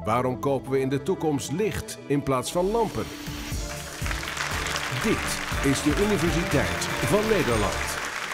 Waarom kopen we in de toekomst licht in plaats van lampen? Dit is de Universiteit van Nederland.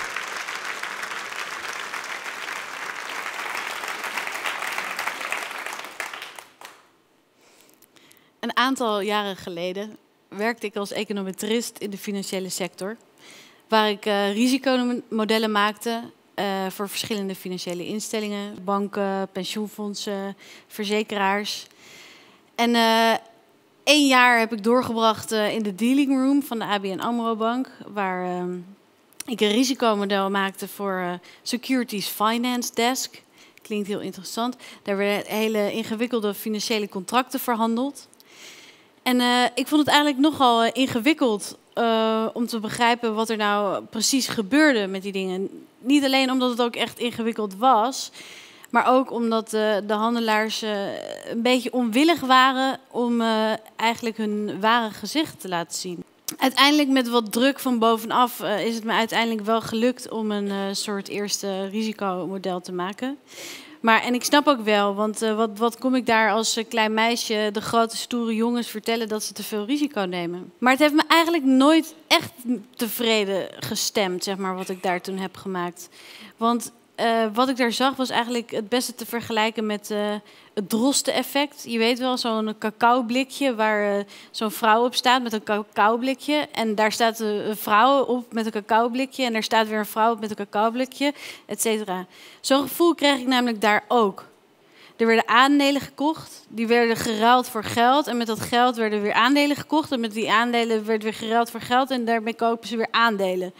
Een aantal jaren geleden werkte ik als econometrist in de financiële sector, waar ik risicomodellen maakte voor verschillende financiële instellingen, banken, pensioenfondsen, verzekeraars. En 1 jaar heb ik doorgebracht in de dealing room van de ABN AMRO Bank, waar ik een risicomodel maakte voor Securities Finance Desk. Klinkt heel interessant. Daar werden hele ingewikkelde financiële contracten verhandeld. En ik vond het eigenlijk nogal ingewikkeld om te begrijpen wat er nou precies gebeurde met die dingen. Niet alleen omdat het ook echt ingewikkeld was, maar ook omdat de handelaars een beetje onwillig waren om eigenlijk hun ware gezicht te laten zien. Uiteindelijk met wat druk van bovenaf is het me uiteindelijk wel gelukt om een soort eerste risicomodel te maken. En ik snap ook wel, want wat kom ik daar als klein meisje de grote stoere jongens vertellen dat ze te veel risico nemen. Maar het heeft me eigenlijk nooit echt tevreden gestemd, zeg maar, wat ik daar toen heb gemaakt. Want wat ik daar zag was eigenlijk het beste te vergelijken met het Drosten-effect. Je weet wel, zo'n cacaoblikje waar zo'n vrouw op staat met een cacaoblikje. En daar staat een vrouw op met een cacaoblikje. En daar staat weer een vrouw op met een cacaoblikje, et cetera. Zo'n gevoel kreeg ik namelijk daar ook. Er werden aandelen gekocht, die werden geruild voor geld. En met dat geld werden weer aandelen gekocht. En met die aandelen werd weer geruild voor geld. En daarmee kopen ze weer aandelen.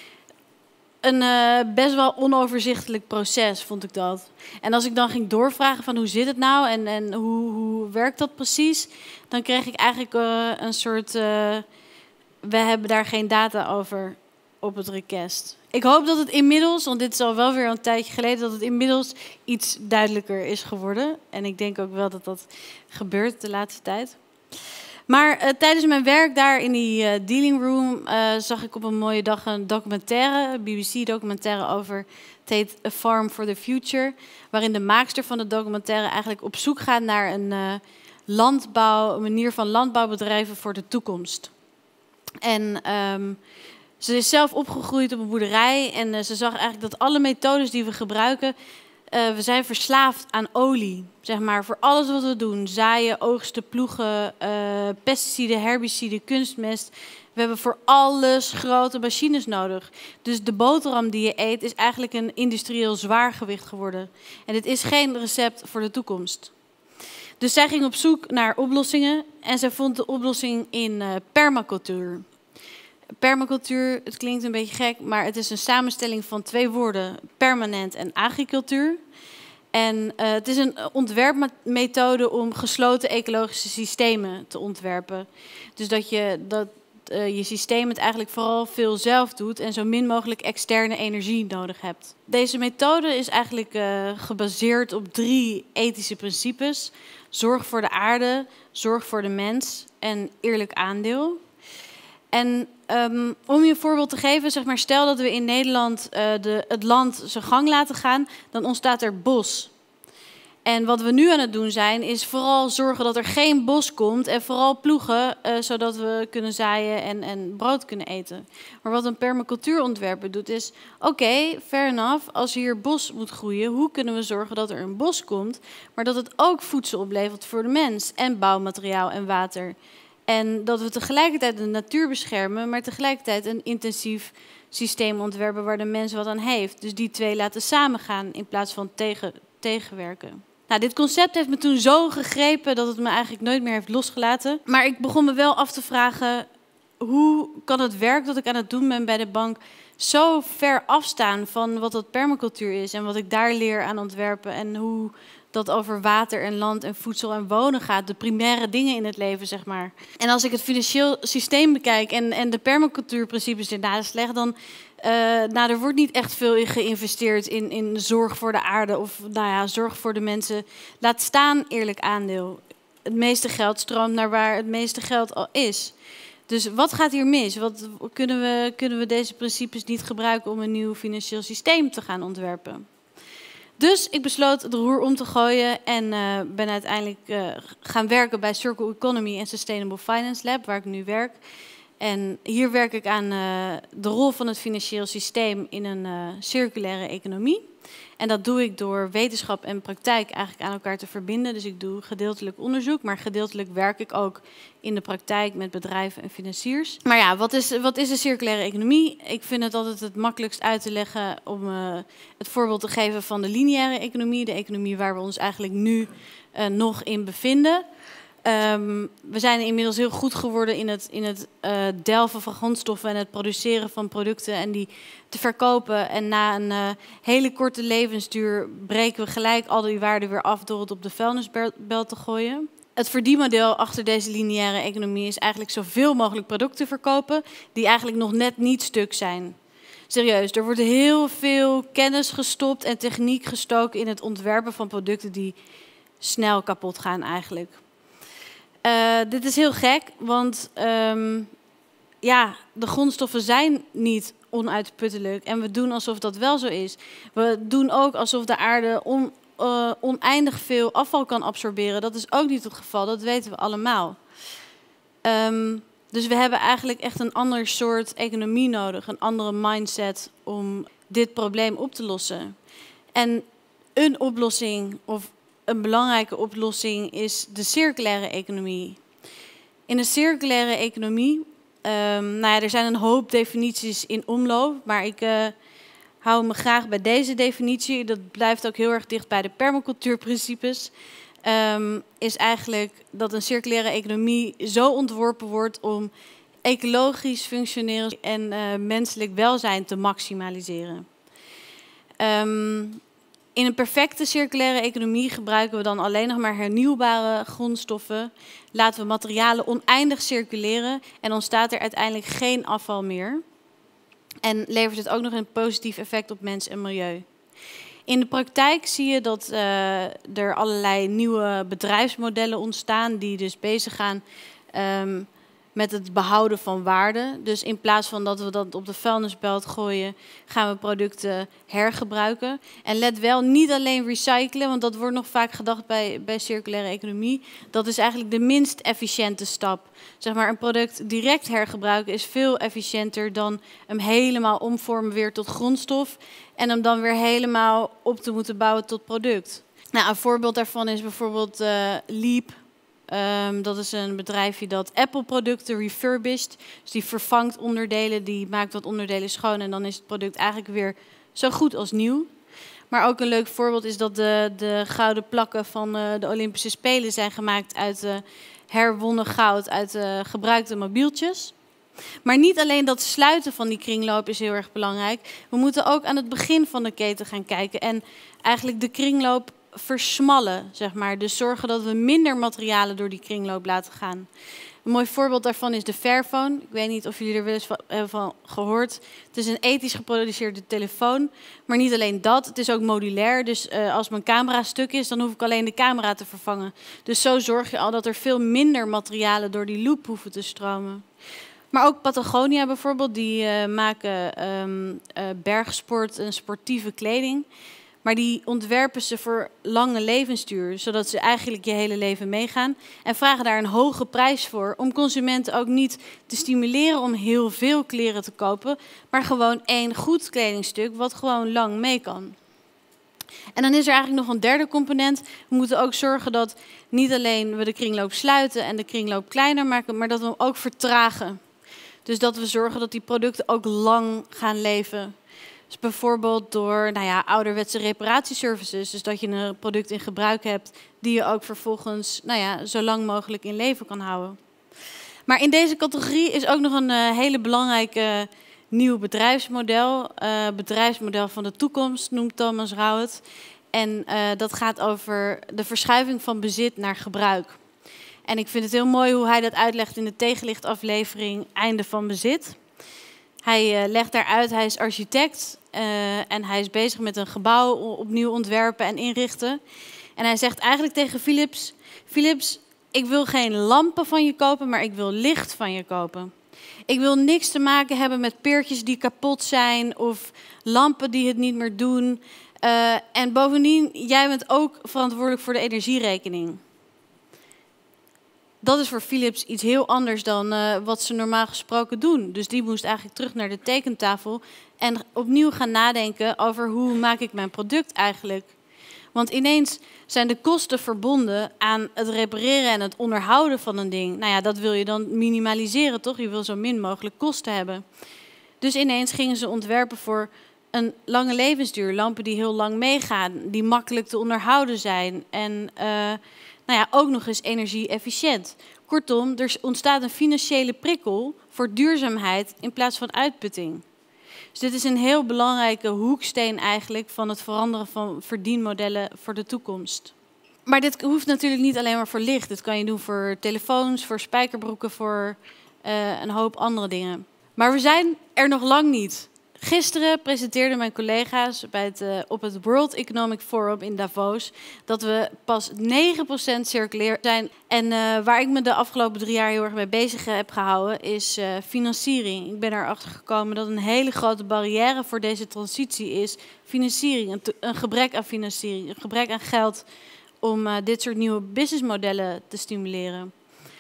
Een best wel onoverzichtelijk proces, vond ik dat. En als ik dan ging doorvragen van hoe zit het nou en hoe werkt dat precies, dan kreeg ik eigenlijk een soort, we hebben daar geen data over op het request. Ik hoop dat het inmiddels, want dit is al wel weer een tijdje geleden, dat het inmiddels iets duidelijker is geworden. En ik denk ook wel dat dat gebeurt de laatste tijd. Maar tijdens mijn werk daar in die dealing room zag ik op een mooie dag een documentaire, een BBC-documentaire over, het heet A Farm for the Future, waarin de maakster van de documentaire eigenlijk op zoek gaat naar een manier van landbouwbedrijven voor de toekomst. En ze is zelf opgegroeid op een boerderij en ze zag eigenlijk dat alle methodes die we gebruiken, we zijn verslaafd aan olie, zeg maar, voor alles wat we doen. Zaaien, oogsten, ploegen, pesticiden, herbiciden, kunstmest. We hebben voor alles grote machines nodig. Dus de boterham die je eet is eigenlijk een industrieel zwaargewicht geworden. En dit is geen recept voor de toekomst. Dus zij ging op zoek naar oplossingen en zij vond de oplossing in permacultuur. Permacultuur, het klinkt een beetje gek, maar het is een samenstelling van 2 woorden, permanent en agricultuur. En het is een ontwerpmethode om gesloten ecologische systemen te ontwerpen. Dus dat je systeem het eigenlijk vooral veel zelf doet en zo min mogelijk externe energie nodig hebt. Deze methode is eigenlijk gebaseerd op 3 ethische principes. Zorg voor de aarde, zorg voor de mens en eerlijk aandeel. En om je een voorbeeld te geven, zeg maar, stel dat we in Nederland het land zijn gang laten gaan, dan ontstaat er bos. En wat we nu aan het doen zijn, is vooral zorgen dat er geen bos komt en vooral ploegen, zodat we kunnen zaaien en brood kunnen eten. Maar wat een permacultuurontwerper doet is, oké, fair enough, als hier bos moet groeien, hoe kunnen we zorgen dat er een bos komt, maar dat het ook voedsel oplevert voor de mens en bouwmateriaal en water. En dat we tegelijkertijd de natuur beschermen, maar tegelijkertijd een intensief systeem ontwerpen waar de mens wat aan heeft. Dus die 2 laten samengaan in plaats van tegenwerken. Nou, dit concept heeft me toen zo gegrepen dat het me eigenlijk nooit meer heeft losgelaten. Maar ik begon me wel af te vragen, hoe kan het werk dat ik aan het doen ben bij de bank zo ver afstaan van wat dat permacultuur is en wat ik daar leer aan ontwerpen en hoe dat over water en land en voedsel en wonen gaat. De primaire dingen in het leven, zeg maar. En als ik het financieel systeem bekijk en de permacultuurprincipes ernaast leg, dan er wordt niet echt veel in geïnvesteerd in zorg voor de aarde of zorg voor de mensen. Laat staan eerlijk aandeel. Het meeste geld stroomt naar waar het meeste geld al is. Dus wat gaat hier mis? Kunnen we deze principes niet gebruiken om een nieuw financieel systeem te gaan ontwerpen? Dus ik besloot de roer om te gooien en ben uiteindelijk gaan werken bij Circle Economy en Sustainable Finance Lab, waar ik nu werk. En hier werk ik aan de rol van het financieel systeem in een circulaire economie. En dat doe ik door wetenschap en praktijk eigenlijk aan elkaar te verbinden. Dus ik doe gedeeltelijk onderzoek, maar gedeeltelijk werk ik ook in de praktijk met bedrijven en financiers. Maar ja, wat is een circulaire economie? Ik vind het altijd het makkelijkst uit te leggen om het voorbeeld te geven van de lineaire economie. De economie waar we ons eigenlijk nu nog in bevinden. We zijn inmiddels heel goed geworden in het delven van grondstoffen en het produceren van producten en die te verkopen. En na een hele korte levensduur breken we gelijk al die waarden weer af door het op de vuilnisbelt te gooien. Het verdienmodel achter deze lineaire economie is eigenlijk zoveel mogelijk producten verkopen die eigenlijk nog net niet stuk zijn. Serieus, er wordt heel veel kennis gestopt en techniek gestoken in het ontwerpen van producten die snel kapot gaan eigenlijk. Dit is heel gek, want de grondstoffen zijn niet onuitputtelijk. En we doen alsof dat wel zo is. We doen ook alsof de aarde oneindig veel afval kan absorberen. Dat is ook niet het geval, dat weten we allemaal. Dus we hebben eigenlijk echt een ander soort economie nodig. Een andere mindset om dit probleem op te lossen. En een oplossing of een belangrijke oplossing is de circulaire economie. In de circulaire economie, er zijn een hoop definities in omloop, maar ik hou me graag bij deze definitie. Dat blijft ook heel erg dicht bij de permacultuurprincipes. Is eigenlijk dat een circulaire economie zo ontworpen wordt om ecologisch functioneel en menselijk welzijn te maximaliseren. In een perfecte circulaire economie gebruiken we dan alleen nog maar hernieuwbare grondstoffen. Laten we materialen oneindig circuleren en ontstaat er uiteindelijk geen afval meer. En levert het ook nog een positief effect op mens en milieu. In de praktijk zie je dat er allerlei nieuwe bedrijfsmodellen ontstaan die dus bezig gaan met het behouden van waarde. Dus in plaats van dat we dat op de vuilnisbelt gooien, gaan we producten hergebruiken. En let wel, niet alleen recyclen, want dat wordt nog vaak gedacht bij circulaire economie. Dat is eigenlijk de minst efficiënte stap. Zeg maar, een product direct hergebruiken is veel efficiënter dan hem helemaal omvormen weer tot grondstof en hem dan weer helemaal op te moeten bouwen tot product. Nou, een voorbeeld daarvan is bijvoorbeeld Leap. Dat is een bedrijfje dat Apple-producten refurbished. Dus die vervangt onderdelen, die maakt wat onderdelen schoon en dan is het product eigenlijk weer zo goed als nieuw. Maar ook een leuk voorbeeld is dat de gouden plakken van de Olympische Spelen zijn gemaakt uit herwonnen goud, uit gebruikte mobieltjes. Maar niet alleen dat sluiten van die kringloop is heel erg belangrijk. We moeten ook aan het begin van de keten gaan kijken en eigenlijk de kringloop versmallen, zeg maar. Dus zorgen dat we minder materialen door die kringloop laten gaan. Een mooi voorbeeld daarvan is de Fairphone. Ik weet niet of jullie er wel eens van gehoord. Het is een ethisch geproduceerde telefoon. Maar niet alleen dat, het is ook modulair. Dus als mijn camera stuk is, dan hoef ik alleen de camera te vervangen. Dus zo zorg je al dat er veel minder materialen door die loop hoeven te stromen. Maar ook Patagonia bijvoorbeeld, die maken bergsport en sportieve kleding. Maar die ontwerpen ze voor lange levensduur, zodat ze eigenlijk je hele leven meegaan. En vragen daar een hoge prijs voor, om consumenten ook niet te stimuleren om heel veel kleren te kopen, maar gewoon één goed kledingstuk wat gewoon lang mee kan. En dan is er eigenlijk nog een derde component. We moeten ook zorgen dat niet alleen we de kringloop sluiten en de kringloop kleiner maken, maar dat we hem ook vertragen. Dus dat we zorgen dat die producten ook lang gaan leven. Dus bijvoorbeeld door ouderwetse reparatieservices. Dus dat je een product in gebruik hebt die je ook vervolgens zo lang mogelijk in leven kan houden. Maar in deze categorie is ook nog een hele belangrijke nieuw bedrijfsmodel. Bedrijfsmodel van de toekomst noemt Thomas Rauw het. En dat gaat over de verschuiving van bezit naar gebruik. En ik vind het heel mooi hoe hij dat uitlegt in de tegenlichtaflevering Einde van Bezit. Hij legt daaruit, hij is architect en hij is bezig met een gebouw opnieuw ontwerpen en inrichten. En hij zegt eigenlijk tegen Philips: Philips, ik wil geen lampen van je kopen, maar ik wil licht van je kopen. Ik wil niks te maken hebben met peertjes die kapot zijn of lampen die het niet meer doen. En bovendien, jij bent ook verantwoordelijk voor de energierekening. Dat is voor Philips iets heel anders dan wat ze normaal gesproken doen. Dus die moest eigenlijk terug naar de tekentafel en opnieuw gaan nadenken over hoe maak ik mijn product eigenlijk. Want ineens zijn de kosten verbonden aan het repareren en het onderhouden van een ding. Nou ja, dat wil je dan minimaliseren, toch? Je wil zo min mogelijk kosten hebben. Dus ineens gingen ze ontwerpen voor een lange levensduur. Lampen die heel lang meegaan, die makkelijk te onderhouden zijn. En ook nog eens energie-efficiënt. Kortom, er ontstaat een financiële prikkel voor duurzaamheid in plaats van uitputting. Dus dit is een heel belangrijke hoeksteen eigenlijk van het veranderen van verdienmodellen voor de toekomst. Maar dit hoeft natuurlijk niet alleen maar voor licht. Dit kan je doen voor telefoons, voor spijkerbroeken, voor een hoop andere dingen. Maar we zijn er nog lang niet. Gisteren presenteerden mijn collega's op het World Economic Forum in Davos dat we pas 9% circulair zijn. En waar ik me de afgelopen 3 jaar heel erg mee bezig heb gehouden is financiering. Ik ben erachter gekomen dat een hele grote barrière voor deze transitie is financiering. Een gebrek aan financiering, een gebrek aan geld om dit soort nieuwe businessmodellen te stimuleren.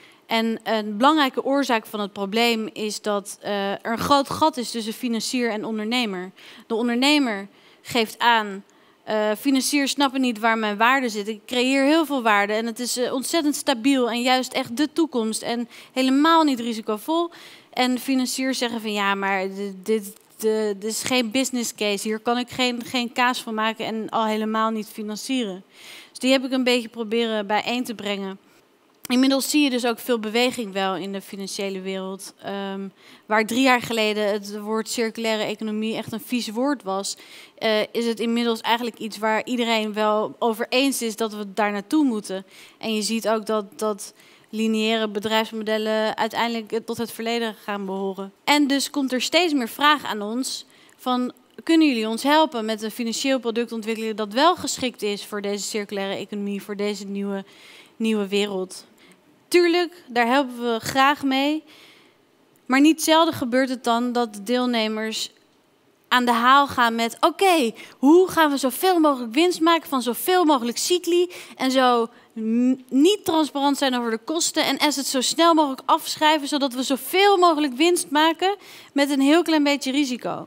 En een belangrijke oorzaak van het probleem is dat er een groot gat is tussen financier en ondernemer. De ondernemer geeft aan, financiers snappen niet waar mijn waarde zit. Ik creëer heel veel waarde en het is ontzettend stabiel en juist echt de toekomst en helemaal niet risicovol. En financiers zeggen van ja, maar dit is geen business case. Hier kan ik geen kaas van maken en al helemaal niet financieren. Dus die heb ik een beetje proberen bijeen te brengen. Inmiddels zie je dus ook veel beweging wel in de financiële wereld. Waar 3 jaar geleden het woord circulaire economie echt een vies woord was, is het inmiddels eigenlijk iets waar iedereen wel over eens is dat we daar naartoe moeten. En je ziet ook dat lineaire bedrijfsmodellen uiteindelijk tot het verleden gaan behoren. En dus komt er steeds meer vraag aan ons van, kunnen jullie ons helpen met een financieel product ontwikkelen dat wel geschikt is voor deze circulaire economie, voor deze nieuwe wereld? Tuurlijk, daar helpen we graag mee. Maar niet zelden gebeurt het dan dat de deelnemers aan de haal gaan met oké, hoe gaan we zoveel mogelijk winst maken van zoveel mogelijk cycli en zo niet transparant zijn over de kosten en het zo snel mogelijk afschrijven zodat we zoveel mogelijk winst maken met een heel klein beetje risico.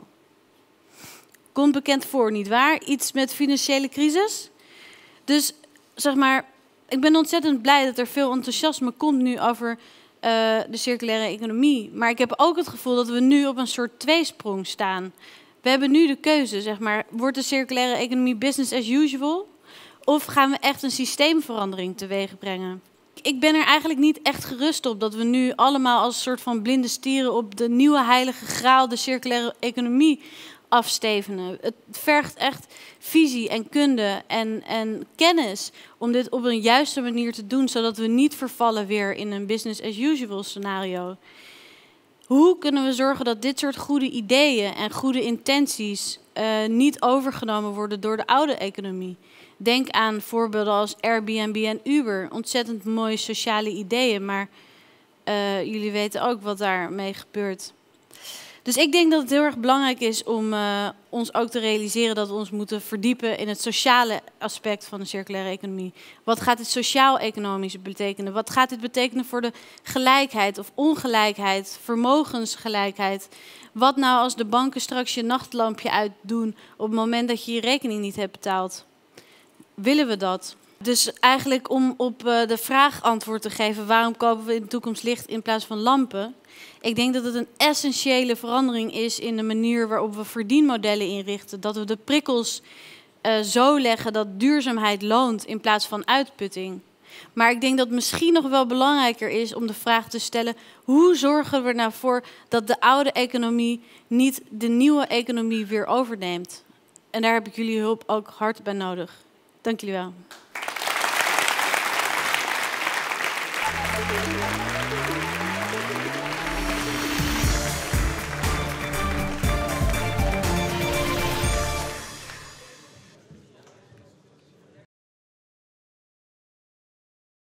Komt bekend voor, nietwaar? Iets met financiële crisis. Dus zeg maar, ik ben ontzettend blij dat er veel enthousiasme komt nu over de circulaire economie. Maar ik heb ook het gevoel dat we nu op een soort tweesprong staan. We hebben nu de keuze, zeg maar, wordt de circulaire economie business as usual? Of gaan we echt een systeemverandering teweeg brengen? Ik ben er eigenlijk niet echt gerust op dat we nu allemaal als een soort van blinde stieren op de nieuwe heilige graal, de circulaire economie, afstevenen. Het vergt echt visie en kunde en kennis om dit op een juiste manier te doen, zodat we niet vervallen weer in een business as usual scenario. Hoe kunnen we zorgen dat dit soort goede ideeën en goede intenties niet overgenomen worden door de oude economie? Denk aan voorbeelden als Airbnb en Uber. Ontzettend mooie sociale ideeën, maar jullie weten ook wat daarmee gebeurt. Dus ik denk dat het heel erg belangrijk is om ons ook te realiseren dat we ons moeten verdiepen in het sociale aspect van de circulaire economie. Wat gaat dit sociaal-economisch betekenen? Wat gaat dit betekenen voor de gelijkheid of ongelijkheid, vermogensgelijkheid? Wat nou als de banken straks je nachtlampje uitdoen op het moment dat je je rekening niet hebt betaald? Willen we dat? Dus eigenlijk om op de vraag antwoord te geven, waarom kopen we in de toekomst licht in plaats van lampen? Ik denk dat het een essentiële verandering is in de manier waarop we verdienmodellen inrichten. Dat we de prikkels zo leggen dat duurzaamheid loont in plaats van uitputting. Maar ik denk dat het misschien nog wel belangrijker is om de vraag te stellen, hoe zorgen we er nou voor dat de oude economie niet de nieuwe economie weer overneemt? En daar heb ik jullie hulp ook hard bij nodig. Dank jullie wel.